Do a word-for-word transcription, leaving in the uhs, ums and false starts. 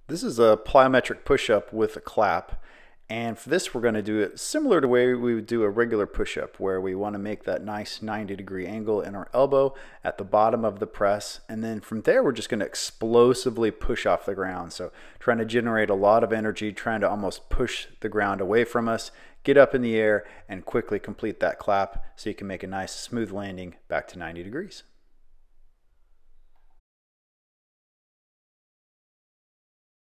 This is a plyometric push-up with a clap, and for this we're going to do it similar to the way we would do a regular push-up, where we want to make that nice ninety degree angle in our elbow at the bottom of the press, and then from there we're just going to explosively push off the ground. So trying to generate a lot of energy, trying to almost push the ground away from us, get up in the air and quickly complete that clap so you can make a nice smooth landing back to ninety degrees.